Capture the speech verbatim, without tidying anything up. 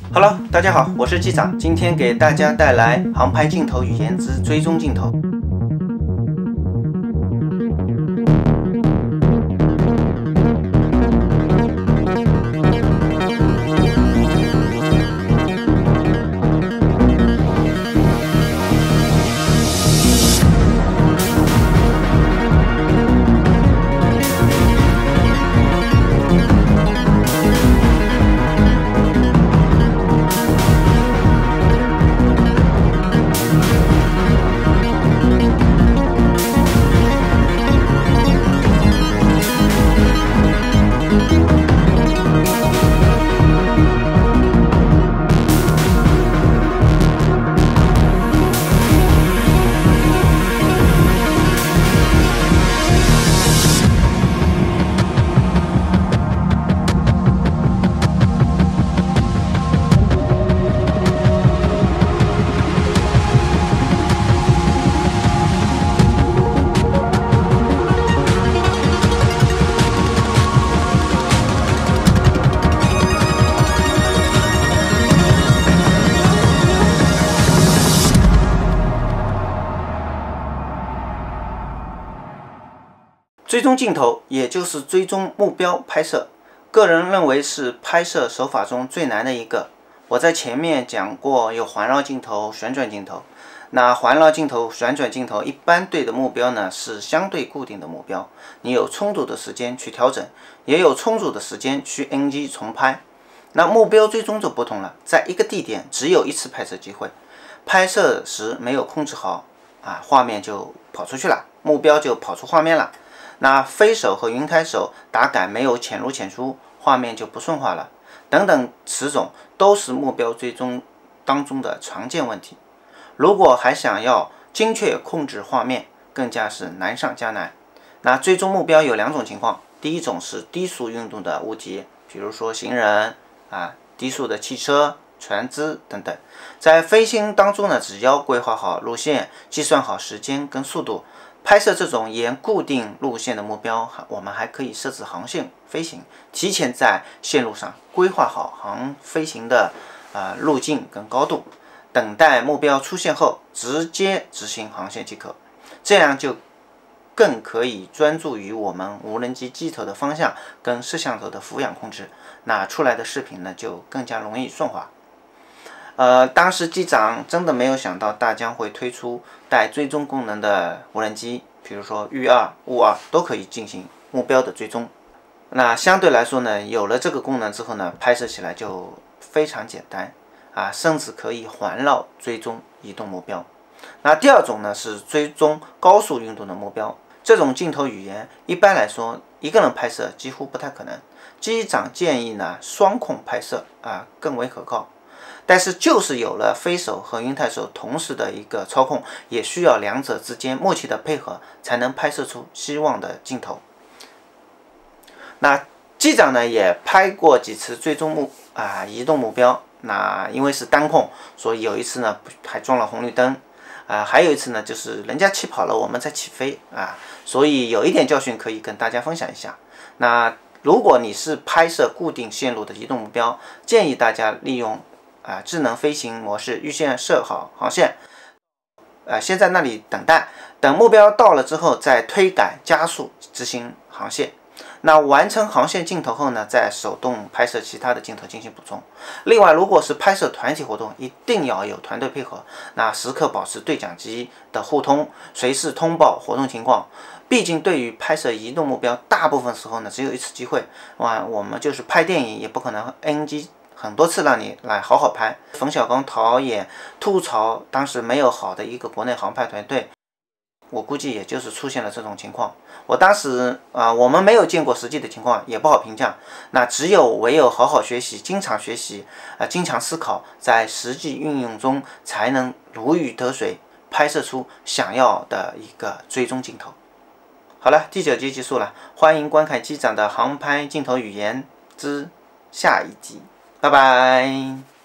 Hello，大家好，我是机长，今天给大家带来航拍镜头语言之追踪镜头。追踪镜头也就是追踪目标拍摄，个人认为是拍摄手法中最难的一个。我在前面讲过有环绕镜头、旋转镜头。那环绕镜头、旋转镜头一般对的目标呢是相对固定的目标，你有充足的时间去调整，也有充足的时间去 N G 重拍。那目标追踪就不同了，在一个地点只有一次拍摄机会，拍摄时没有控制好啊，画面就跑出去了，目标就跑出画面了。那飞手和云台手打杆没有潜入潜出，画面就不顺滑了，等等此种都是目标追踪当中的常见问题。如果还想要精确控制画面，更加是难上加难。那追踪目标有两种情况，第一种是低速运动的物体，比如说行人啊、低速的汽车、船只等等。在飞行当中呢，只要规划好路线，计算好时间跟速度，拍摄这种沿固定路线的目标，我们还可以设置航线飞行，提前在线路上规划好航飞行的呃路径跟高度，等待目标出现后直接执行航线即可。这样就更可以专注于我们无人机机头的方向跟摄像头的俯仰控制，那出来的视频呢就更加容易顺滑。呃，当时机长真的没有想到大疆会推出带追踪功能的无人机，比如说玉二、雾二都可以进行目标的追踪。那相对来说呢，有了这个功能之后呢，拍摄起来就非常简单啊，甚至可以环绕追踪移动目标。那第二种呢是追踪高速运动的目标，这种镜头语言一般来说一个人拍摄几乎不太可能，机长建议呢双控拍摄啊更为可靠。但是就是有了飞手和云台手同时的一个操控，也需要两者之间默契的配合，才能拍摄出希望的镜头。那机长呢也拍过几次追踪目啊移动目标，那因为是单控，所以有一次呢还装了红绿灯啊，还有一次呢就是人家起跑了，我们在起飞啊，所以有一点教训可以跟大家分享一下。那如果你是拍摄固定线路的移动目标，建议大家利用啊，智能飞行模式预先设好航线，呃，先在那里等待，等目标到了之后再推杆加速执行航线。那完成航线镜头后呢，再手动拍摄其他的镜头进行补充。另外，如果是拍摄团体活动，一定要有团队配合，那时刻保持对讲机的互通，随时通报活动情况。毕竟对于拍摄移动目标，大部分时候呢只有一次机会，哇，我们就是拍电影也不可能 N G。很多次让你来好好拍。冯小刚导演吐槽当时没有好的一个国内航拍团队，我估计也就是出现了这种情况。我当时啊、呃，我们没有见过实际的情况，也不好评价。那只有唯有好好学习，经常学习啊、呃，经常思考，在实际运用中才能如鱼得水，拍摄出想要的一个追踪镜头。好了，第九集结束了，欢迎观看机长的航拍镜头语言之下一集。拜拜。